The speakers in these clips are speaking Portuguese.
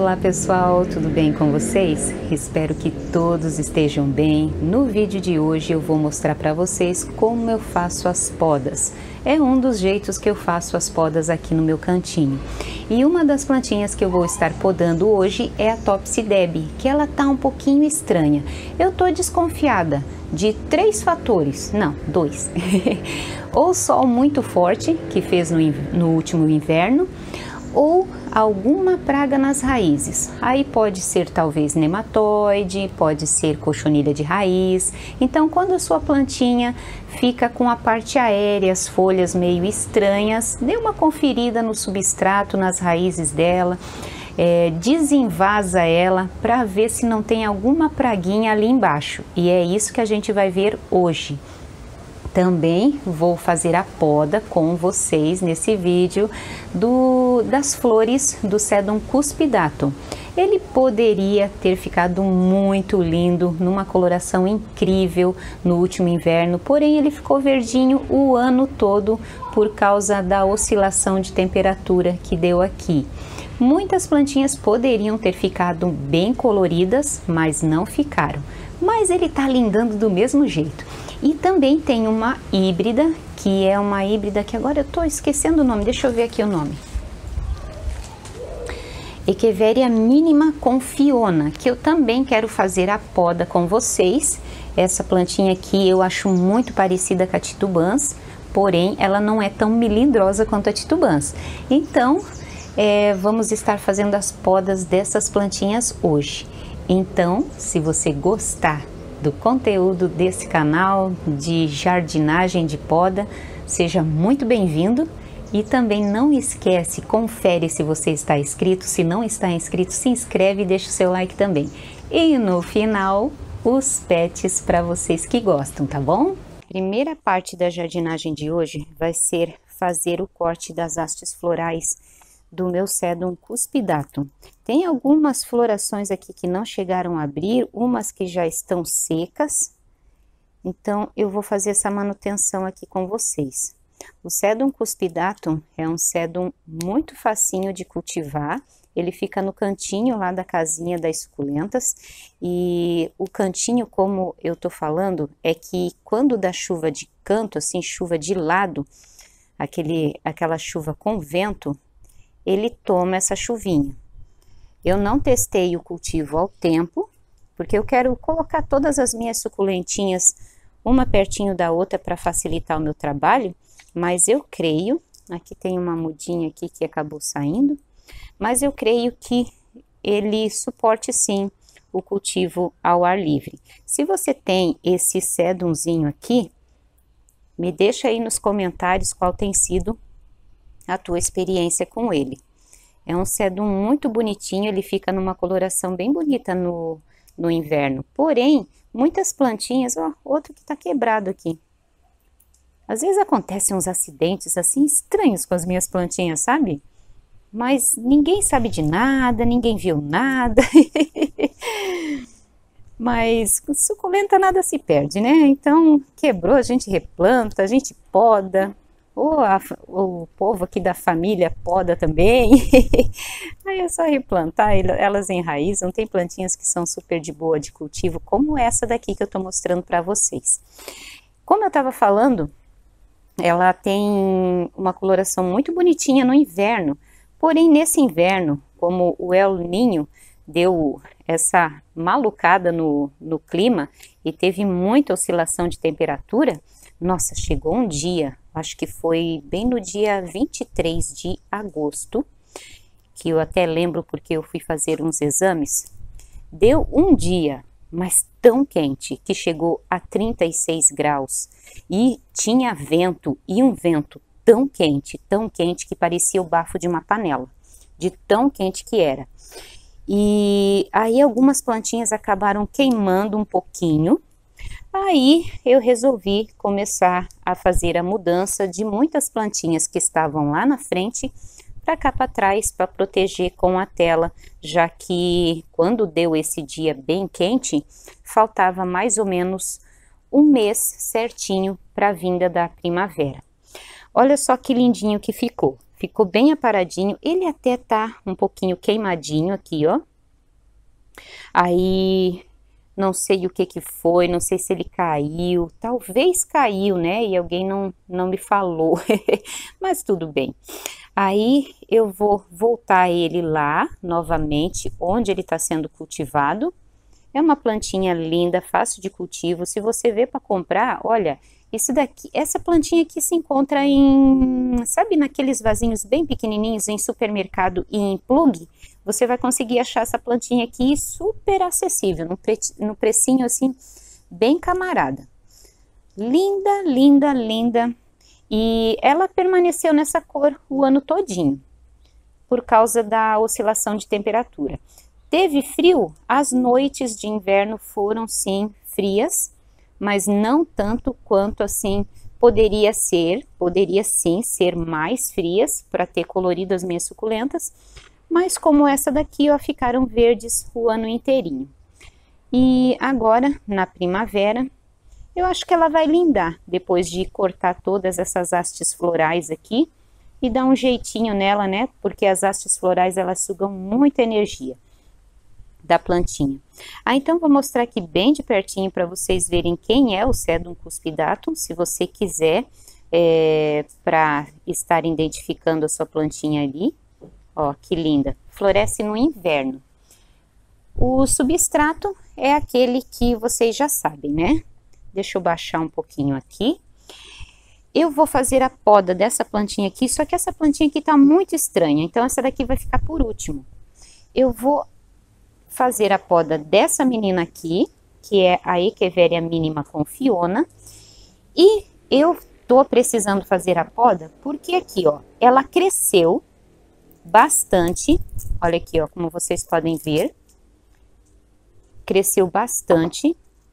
Olá pessoal, tudo bem com vocês? Espero que todos estejam bem. No vídeo de hoje eu vou mostrar para vocês como eu faço as podas. É um dos jeitos que eu faço as podas aqui no meu cantinho. E uma das plantinhas que eu vou estar podando hoje é a Topsy-Deb, que ela tá um pouquinho estranha. Eu tô desconfiada de 3 fatores, não, 2. Ou sol muito forte, que fez no último inverno, ou alguma praga nas raízes. Aí pode ser talvez nematóide, pode ser cochonilha de raiz. Então, quando a sua plantinha fica com a parte aérea, as folhas meio estranhas, dê uma conferida no substrato, nas raízes dela, desenvasa ela para ver se não tem alguma praguinha ali embaixo. E é isso que a gente vai ver hoje. Também vou fazer a poda com vocês nesse vídeo das flores do Sedum cuspidatum. Ele poderia ter ficado muito lindo, numa coloração incrível no último inverno, porém ele ficou verdinho o ano todo por causa da oscilação de temperatura que deu aqui. Muitas plantinhas poderiam ter ficado bem coloridas, mas não ficaram. Mas ele tá lindando do mesmo jeito. E também tem uma híbrida, que é uma híbrida que agora eu tô esquecendo o nome, deixa eu ver aqui o nome. Echeveria minima confiona, que eu também quero fazer a poda com vocês. Essa plantinha aqui eu acho muito parecida com a titubans, porém ela não é tão melindrosa quanto a titubans. Então, vamos estar fazendo as podas dessas plantinhas hoje. Então, se você gostar do conteúdo desse canal de jardinagem de poda, seja muito bem-vindo. E também não esquece, confere se você está inscrito. Se não está inscrito, se inscreve e deixa o seu like também. E no final, os pets para vocês que gostam, tá bom? Primeira parte da jardinagem de hoje vai ser fazer o corte das hastes florais do meu Sedum cuspidatum. Tem algumas florações aqui que não chegaram a abrir, umas que já estão secas. Então, eu vou fazer essa manutenção aqui com vocês. O Sedum cuspidatum é um sedum muito facinho de cultivar. Ele fica no cantinho lá da casinha das suculentas. E o cantinho, como eu tô falando, é que quando dá chuva de canto, assim, chuva de lado, aquela chuva com vento, ele toma essa chuvinha. Eu não testei o cultivo ao tempo, porque eu quero colocar todas as minhas suculentinhas uma pertinho da outra para facilitar o meu trabalho, mas eu creio, aqui tem uma mudinha aqui que acabou saindo, mas eu creio que ele suporte sim o cultivo ao ar livre. Se você tem esse sedumzinho aqui, me deixa aí nos comentários qual tem sido a tua experiência com ele. É um sedum muito bonitinho, ele fica numa coloração bem bonita no inverno. Porém, muitas plantinhas, ó, outro que tá quebrado aqui. Às vezes acontecem uns acidentes assim estranhos com as minhas plantinhas, sabe? Mas ninguém sabe de nada, ninguém viu nada. Mas suculenta nada se perde, né? Então, quebrou, a gente replanta, a gente poda. O povo aqui da família poda também. Aí é só replantar, elas enraizam. Tem plantinhas que são super de boa de cultivo, como essa daqui que eu tô mostrando para vocês. Como eu estava falando, ela tem uma coloração muito bonitinha no inverno. Porém, nesse inverno, como o El Niño deu essa malucada no clima e teve muita oscilação de temperatura, nossa, chegou um dia, acho que foi bem no dia 23 de agosto, que eu até lembro porque eu fui fazer uns exames, deu um dia, mas tão quente, que chegou a 36 graus, e tinha vento, e um vento tão quente que parecia o bafo de uma panela, de tão quente que era. E aí algumas plantinhas acabaram queimando um pouquinho. Aí eu resolvi começar a fazer a mudança de muitas plantinhas que estavam lá na frente para cá para trás, para proteger com a tela, já que quando deu esse dia bem quente, faltava mais ou menos um mês certinho para a vinda da primavera. Olha só que lindinho que ficou. ficou bem aparadinho. Ele até tá um pouquinho queimadinho aqui, ó. Aí, não sei o que que foi, não sei se ele caiu, talvez caiu, né? E alguém não me falou, mas tudo bem. Aí, eu vou voltar ele lá, novamente, onde ele está sendo cultivado. É uma plantinha linda, fácil de cultivo. Se você vê para comprar, olha, isso daqui, essa plantinha aqui se encontra em, sabe, naqueles vasinhos bem pequenininhos em supermercado e em plug? Você vai conseguir achar essa plantinha aqui super acessível, no precinho assim, bem camarada. Linda, linda, linda. E ela permaneceu nessa cor o ano todinho, por causa da oscilação de temperatura. Teve frio? As noites de inverno foram sim frias, mas não tanto quanto assim poderia sim ser mais frias para ter colorido as minhas suculentas, mas como essa daqui, ó, ficaram verdes o ano inteirinho. E agora, na primavera, eu acho que ela vai lindar, depois de cortar todas essas hastes florais aqui e dar um jeitinho nela, né? Porque as hastes florais, elas sugam muita energia da plantinha. Então, vou mostrar aqui bem de pertinho para vocês verem quem é o Sedum cuspidatum, se você quiser, para estar identificando a sua plantinha ali. Ó, que linda. Floresce no inverno. O substrato é aquele que vocês já sabem, né? Deixa eu baixar um pouquinho aqui. Eu vou fazer a poda dessa plantinha aqui, só que essa plantinha aqui tá muito estranha, então essa daqui vai ficar por último. Eu vou fazer a poda dessa menina aqui, que é a Echeveria mínima confiona, e eu tô precisando fazer a poda porque aqui, ó, ela cresceu bastante, olha aqui, ó, como vocês podem ver, cresceu bastante,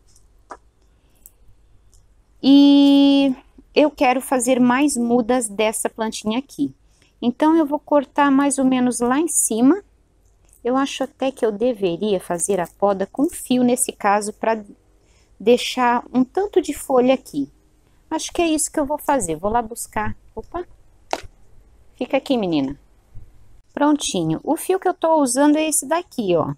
e eu quero fazer mais mudas dessa plantinha aqui. Então, eu vou cortar mais ou menos lá em cima. Eu acho até que eu deveria fazer a poda com fio nesse caso, para deixar um tanto de folha aqui. Acho que é isso que eu vou fazer. Vou lá buscar. Opa! Fica aqui, menina. Prontinho. O fio que eu tô usando é esse daqui, ó.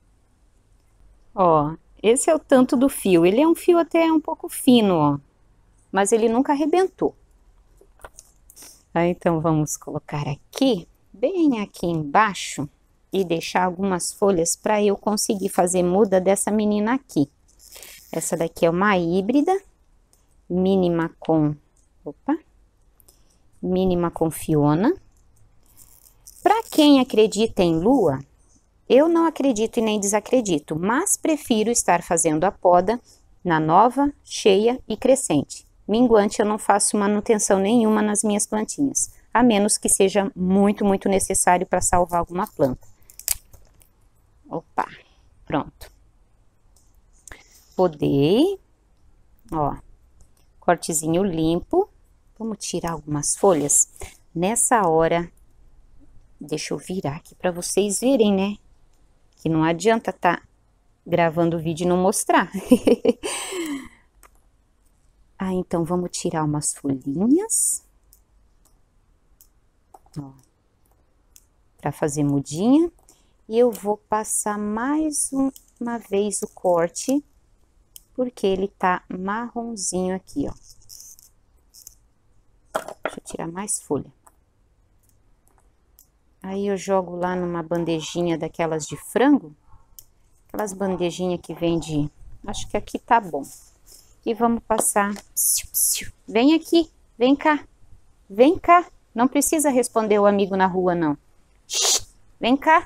Ó, esse é o tanto do fio. Ele é um fio até um pouco fino, ó. Mas ele nunca arrebentou. Então, vamos colocar aqui, bem aqui embaixo, e deixar algumas folhas para eu conseguir fazer muda dessa menina aqui. Essa daqui é uma híbrida, mínima com, mínima confiona. Para quem acredita em lua, eu não acredito e nem desacredito, mas prefiro estar fazendo a poda na nova, cheia e crescente. Minguante eu não faço manutenção nenhuma nas minhas plantinhas, a menos que seja muito, muito necessário para salvar alguma planta. Opa, pronto. Podei, ó, cortezinho limpo. Vamos tirar algumas folhas. Nessa hora, deixa eu virar aqui para vocês verem, né? Que não adianta tá gravando o vídeo e não mostrar. Então vamos tirar umas folhinhas. Ó, para fazer mudinha. E eu vou passar mais uma vez o corte, porque ele tá marronzinho aqui, ó. Deixa eu tirar mais folha. Aí eu jogo lá numa bandejinha daquelas de frango, aquelas bandejinhas que vende, acho que aqui tá bom. E vamos passar, vem aqui, vem cá, não precisa responder o amigo na rua não, vem cá.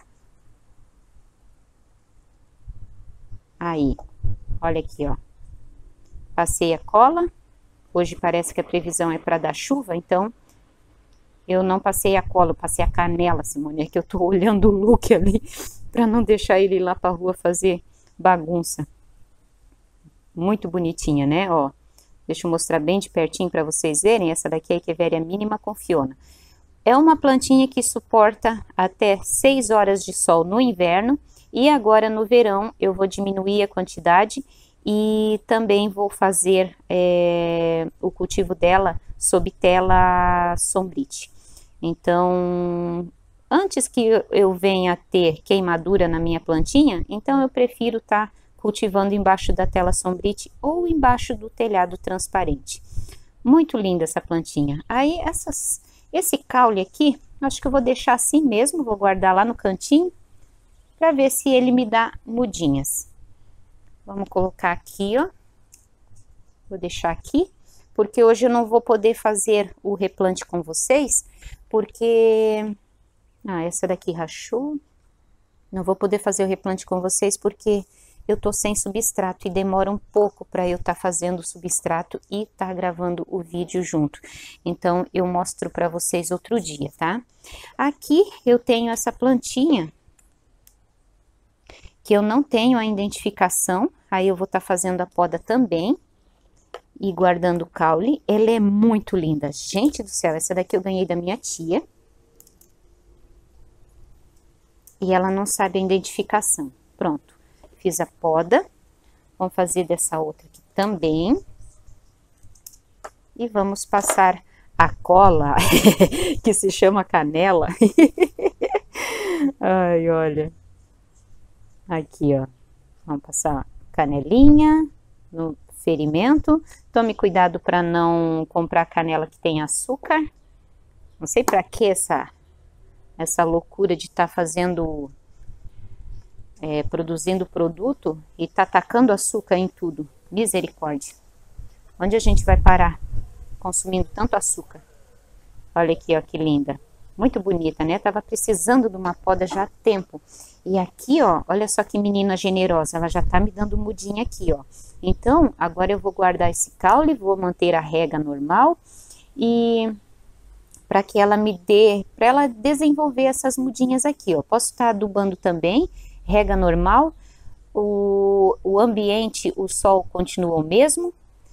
Aí, olha aqui, ó, passei a cola, hoje parece que a previsão é para dar chuva, então eu não passei a cola, eu passei a canela, Simone, é que eu tô olhando o look ali, para não deixar ele ir lá pra rua fazer bagunça. Muito bonitinha, né, ó. Deixa eu mostrar bem de pertinho para vocês verem, essa daqui é a Echeveria mínima confiona. É uma plantinha que suporta até 6 horas de sol no inverno, e agora no verão eu vou diminuir a quantidade e também vou fazer o cultivo dela sob tela sombrite. Então, antes que eu venha a ter queimadura na minha plantinha, então eu prefiro estar cultivando embaixo da tela Sombrite ou embaixo do telhado transparente. Muito linda essa plantinha. Aí esse caule aqui, acho que eu vou deixar assim mesmo, vou guardar lá no cantinho para ver se ele me dá mudinhas. Vamos colocar aqui, ó. Vou deixar aqui, porque hoje eu não vou poder fazer o replante com vocês, porque... Ah, essa daqui rachou. Não vou poder fazer o replante com vocês porque eu tô sem substrato e demora um pouco para eu estar fazendo o substrato e estar gravando o vídeo junto. Então, eu mostro para vocês outro dia, tá? Aqui eu tenho essa plantinha que eu não tenho a identificação, aí eu vou estar fazendo a poda também e guardando o caule. Ela é muito linda, gente do céu, essa daqui eu ganhei da minha tia. E ela não sabe a identificação. Pronto, fiz a poda. Vamos fazer dessa outra aqui também. E vamos passar a cola, que se chama canela. Ai, olha. Aqui, ó. Vamos passar canelinha no ferimento. Tome cuidado para não comprar canela que tem açúcar. Não sei para que essa loucura de estar fazendo, produzindo produto e tá tacando açúcar em tudo. Misericórdia. Onde a gente vai parar consumindo tanto açúcar? Olha aqui, ó, que linda. Muito bonita, né? Tava precisando de uma poda já há tempo. E aqui, ó, olha só que menina generosa. Ela já tá me dando mudinha aqui, ó. Então, agora eu vou guardar esse caule, vou manter a rega normal e... para que ela me dê, para ela desenvolver essas mudinhas aqui, ó. Posso estar adubando também, rega normal, o ambiente, o sol continua o mesmo,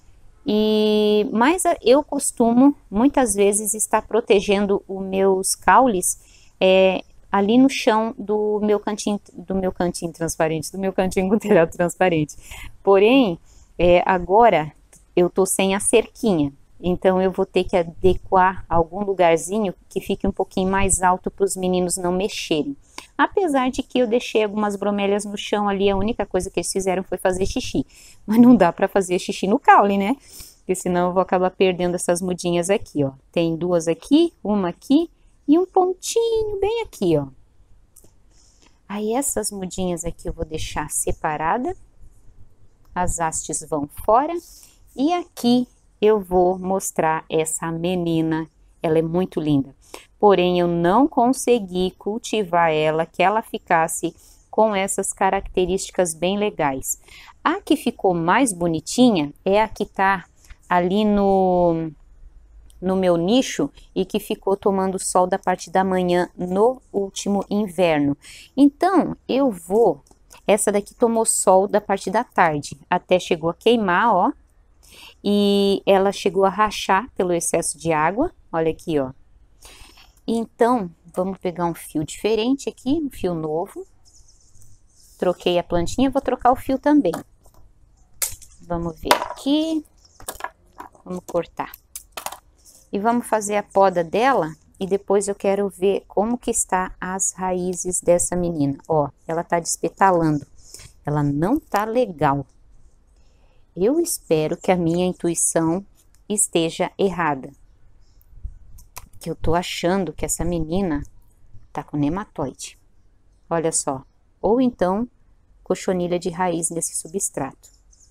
mas eu costumo, muitas vezes, estar protegendo os meus caules ali no chão do meu cantinho transparente, do meu cantinho com telhado transparente. Porém, agora eu tô sem a cerquinha. Então, eu vou ter que adequar algum lugarzinho que fique um pouquinho mais alto para os meninos não mexerem. Apesar de que eu deixei algumas bromélias no chão ali, a única coisa que eles fizeram foi fazer xixi. Mas não dá para fazer xixi no caule, né? Porque senão eu vou acabar perdendo essas mudinhas aqui, ó. Tem duas aqui, uma aqui e um pontinho bem aqui, ó. Aí, essas mudinhas aqui eu vou deixar separada. As hastes vão fora. E aqui... eu vou mostrar essa menina, ela é muito linda. Porém, eu não consegui cultivar ela, que ela ficasse com essas características bem legais. A que ficou mais bonitinha é a que tá ali no meu nicho e que ficou tomando sol da parte da manhã no último inverno. Então, essa daqui tomou sol da parte da tarde, até chegou a queimar, ó. E ela chegou a rachar pelo excesso de água, olha aqui, ó. Então, vamos pegar um fio diferente aqui, um fio novo. Troquei a plantinha, vou trocar o fio também. Vamos ver aqui. Vamos cortar. E vamos fazer a poda dela e depois eu quero ver como que está as raízes dessa menina. Ó, ela tá despetalando. Ela não tá legal. Eu espero que a minha intuição esteja errada. Que eu tô achando que essa menina tá com nematóide. Olha só. Ou então, cochonilha de raiz nesse substrato.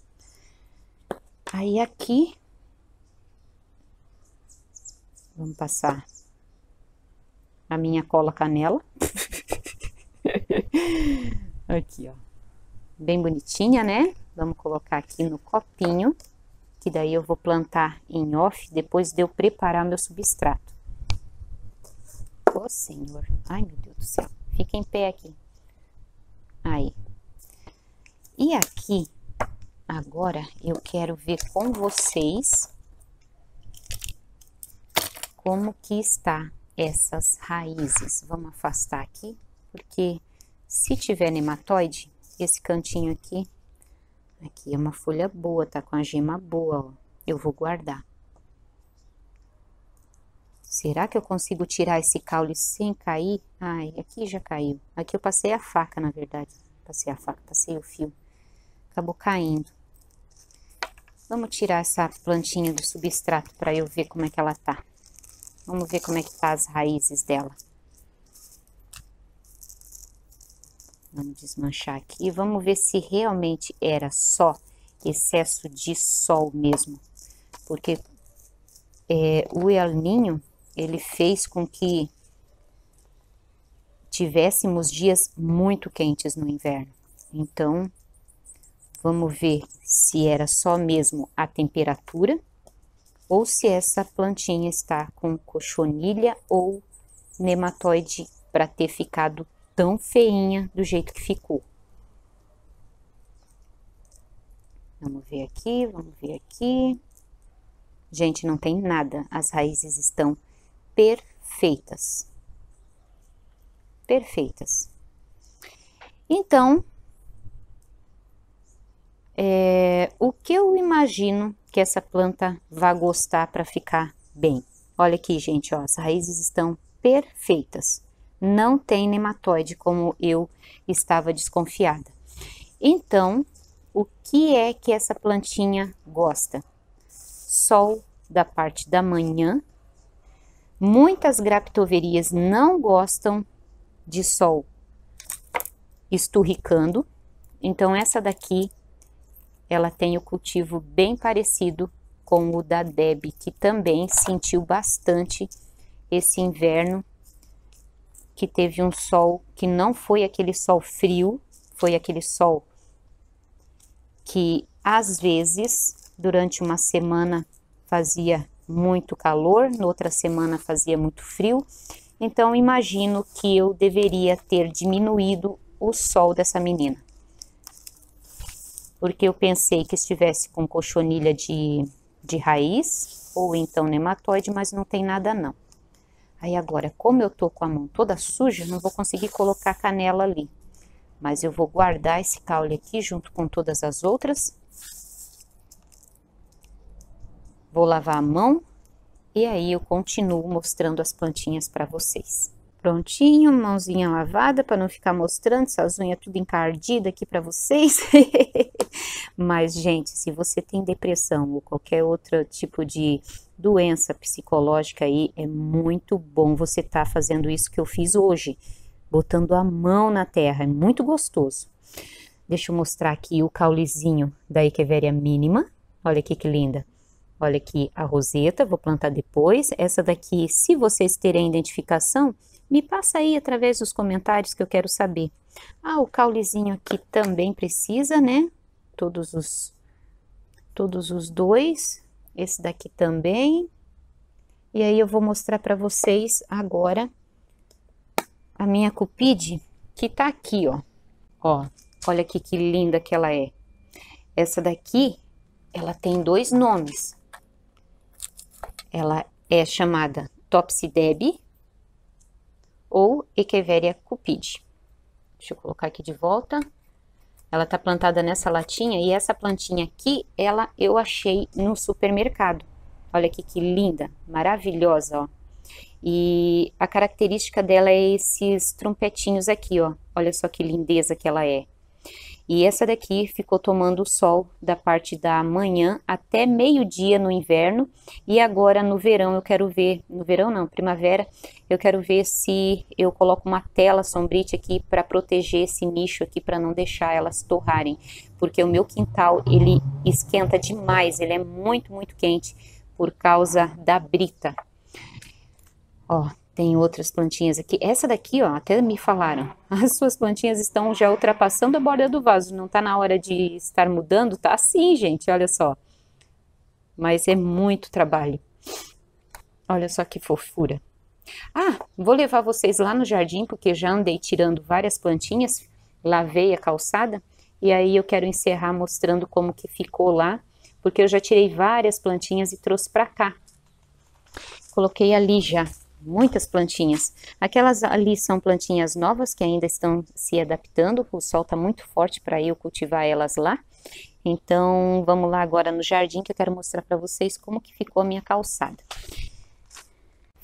Aí aqui, vamos passar a minha cola canela. Aqui, ó. Bem bonitinha, né? Vamos colocar aqui no copinho, que daí eu vou plantar em off, depois de eu preparar meu substrato. Ô, Senhor. Ai, meu Deus do céu. Fica em pé aqui. Aí. E aqui, agora, eu quero ver com vocês como que está essas raízes. Vamos afastar aqui, porque se tiver nematóide, esse cantinho aqui é uma folha boa, tá com a gema boa, ó. Eu vou guardar. Será que eu consigo tirar esse caule sem cair? Ai, aqui já caiu. Aqui eu passei a faca, na verdade. Passei o fio. Acabou caindo. Vamos tirar essa plantinha do substrato para eu ver como é que ela tá. Vamos ver como é que tá as raízes dela. Vamos desmanchar aqui. Vamos ver se realmente era só excesso de sol mesmo. Porque o El Niño, ele fez com que tivéssemos dias muito quentes no inverno. Então, vamos ver se era só mesmo a temperatura ou se essa plantinha está com cochonilha ou nematóide para ter ficado tão feinha do jeito que ficou. Vamos ver aqui, vamos ver aqui. Gente, não tem nada, as raízes estão perfeitas. Perfeitas. Então, o que eu imagino que essa planta vai gostar para ficar bem? Olha aqui, gente, ó, as raízes estão perfeitas. Não tem nematóide, como eu estava desconfiada. Então, o que é que essa plantinha gosta? Sol da parte da manhã. Muitas graptoverias não gostam de sol esturricando. Então, essa daqui, ela tem o cultivo bem parecido com o da Deb, que também sentiu bastante esse inverno, que teve um sol que não foi aquele sol frio, foi aquele sol que às vezes durante uma semana fazia muito calor, na outra semana fazia muito frio. Então imagino que eu deveria ter diminuído o sol dessa menina, porque eu pensei que estivesse com cochonilha de raiz ou então nematóide, mas não tem nada não. Aí agora, como eu tô com a mão toda suja, não vou conseguir colocar canela ali, mas eu vou guardar esse caule aqui junto com todas as outras. Vou lavar a mão e aí eu continuo mostrando as plantinhas para vocês. Prontinho, mãozinha lavada para não ficar mostrando essas unhas tudo encardidas aqui para vocês. Mas, gente, se você tem depressão ou qualquer outro tipo de doença psicológica aí, é muito bom você estar fazendo isso que eu fiz hoje, botando a mão na terra, é muito gostoso. Deixa eu mostrar aqui o caulezinho da Echeveria mínima, olha aqui que linda. Olha aqui a roseta, vou plantar depois. Essa daqui, se vocês terem identificação, me passa aí através dos comentários que eu quero saber. Ah, o caulezinho aqui também precisa, né? Todos os dois. Esse daqui também. E aí eu vou mostrar para vocês agora a minha cupide, que tá aqui, ó. Ó, olha aqui que linda que ela é. Essa daqui, ela tem dois nomes. Ela é chamada Topsy Deb ou Echeveria cupide. Deixa eu colocar aqui de volta. Ela tá plantada nessa latinha e essa plantinha aqui, eu achei no supermercado. Olha aqui que linda, maravilhosa, ó. E a característica dela é esses trompetinhos aqui, ó. Olha só que lindeza que ela é. E essa daqui ficou tomando o sol da parte da manhã até meio-dia no inverno. E agora no verão eu quero ver, no verão não, primavera, eu quero ver se eu coloco uma tela sombrite aqui para proteger esse nicho aqui, para não deixar elas torrarem. Porque o meu quintal, ele esquenta demais, ele é muito, muito quente por causa da brita. Ó, tem outras plantinhas aqui. Essa daqui, ó, até me falaram. As suas plantinhas estão já ultrapassando a borda do vaso. Não tá na hora de estar mudando? Tá assim, gente, olha só. Mas é muito trabalho. Olha só que fofura. Ah, vou levar vocês lá no jardim, porque já andei tirando várias plantinhas. Lavei a calçada. E aí eu quero encerrar mostrando como que ficou lá. Porque eu já tirei várias plantinhas e trouxe pra cá. Coloquei ali já. Muitas plantinhas. Aquelas ali são plantinhas novas que ainda estão se adaptando. O sol está muito forte para eu cultivar elas lá. Então, vamos lá agora no jardim que eu quero mostrar para vocês como que ficou a minha calçada.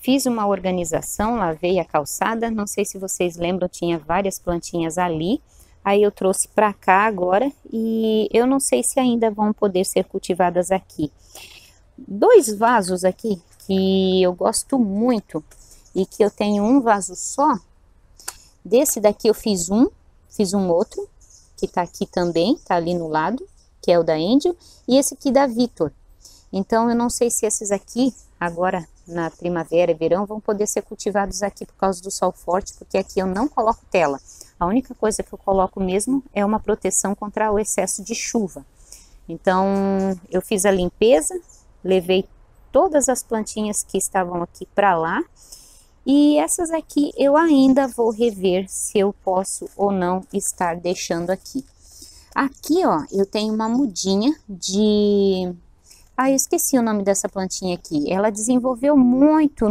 fiz uma organização, lavei a calçada, não sei se vocês lembram, tinha várias plantinhas ali, aí eu trouxe para cá agora e eu não sei se ainda vão poder ser cultivadas aqui. Dois vasos aqui que eu gosto muito e que eu tenho um vaso só, desse daqui eu fiz um outro, que tá aqui também, tá ali no lado, que é o da Angel, e esse aqui da Victor. Então eu não sei se esses aqui, agora na primavera e verão, vão poder ser cultivados aqui por causa do sol forte, porque aqui eu não coloco tela. A única coisa que eu coloco mesmo é uma proteção contra o excesso de chuva. Então eu fiz a limpeza, levei todas as plantinhas que estavam aqui para lá, e essas aqui eu ainda vou rever se eu posso ou não estar deixando aqui. Aqui, ó, eu tenho uma mudinha de... Ah, eu esqueci o nome dessa plantinha aqui. Ela desenvolveu muito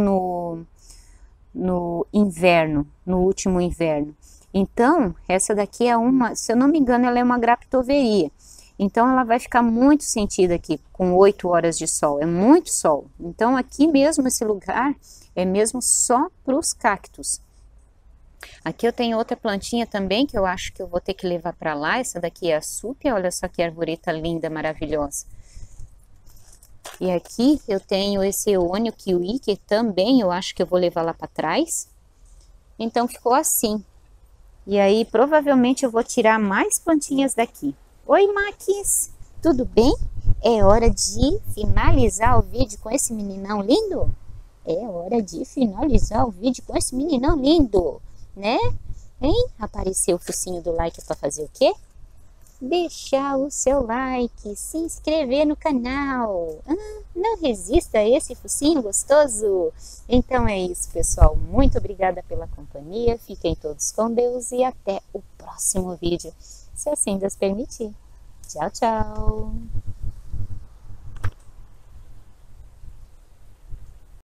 no inverno, no último inverno. Então, essa daqui é uma, se eu não me engano, ela é uma graptoveria. Então, ela vai ficar muito sentida aqui, com 8 horas de sol. É muito sol. Então, aqui mesmo, esse lugar é mesmo só para os cactos. Aqui eu tenho outra plantinha também, que eu acho que eu vou ter que levar para lá. Essa daqui é a súpia, olha só que arvoreta linda, maravilhosa. E aqui eu tenho esse eônio kiwi, que também eu acho que eu vou levar lá para trás. Então ficou assim. E aí provavelmente eu vou tirar mais plantinhas daqui. Oi, Max, tudo bem? É hora de finalizar o vídeo com esse meninão lindo? É hora de finalizar o vídeo com esse meninão lindo, né? Hein? Apareceu o focinho do like para fazer o quê? Deixar o seu like, se inscrever no canal. Não resista a esse focinho gostoso. Então é isso, pessoal. Muito obrigada pela companhia. Fiquem todos com Deus e até o próximo vídeo, se assim Deus permitir. Tchau, tchau.